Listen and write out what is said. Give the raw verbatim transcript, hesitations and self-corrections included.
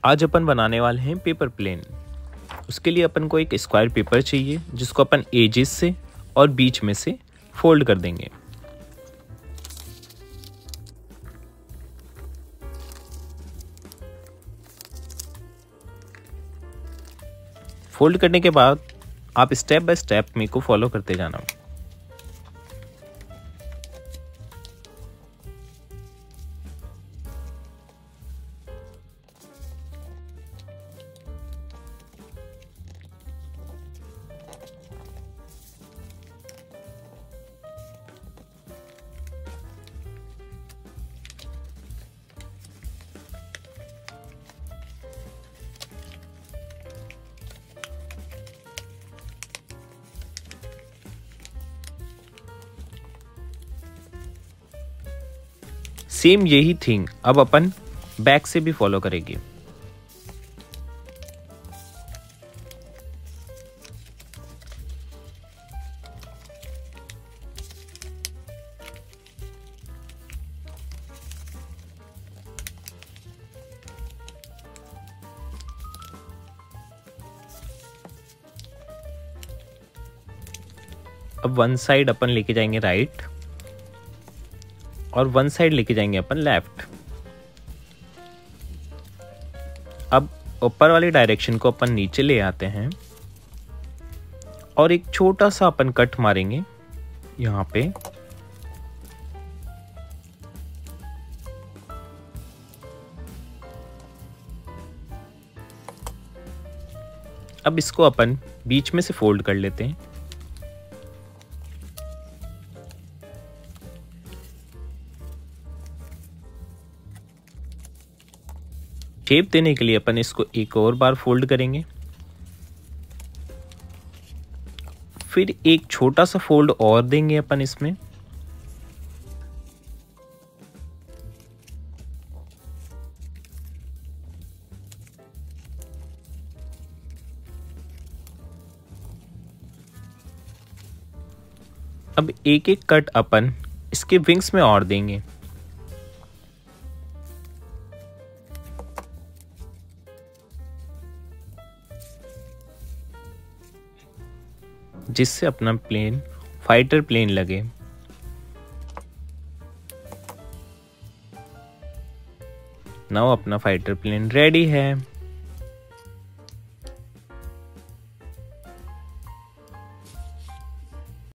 आज अपन बनाने वाले हैं पेपर प्लेन। उसके लिए अपन को एक स्क्वायर पेपर चाहिए जिसको अपन एजेस से और बीच में से फोल्ड कर देंगे। फोल्ड करने के बाद आप स्टेप बाय स्टेप मेरे को फॉलो करते जाना। सेम यही थिंग अब अपन बैक से भी फॉलो करेंगे। अब वन साइड अपन लेके जाएंगे राइट और वन साइड लेके जाएंगे अपन लेफ्ट। अब ऊपर वाली डायरेक्शन को अपन नीचे ले आते हैं और एक छोटा सा अपन कट मारेंगे यहाँ पे। अब इसको अपन बीच में से फोल्ड कर लेते हैं। शेप देने के लिए अपन इसको एक और बार फोल्ड करेंगे, फिर एक छोटा सा फोल्ड और देंगे अपन इसमें। अब एक एक कट अपन इसके विंग्स में और देंगे। जिससे अपना प्लेन फाइटर प्लेन लगे। नाउ अपना फाइटर प्लेन रेडी है।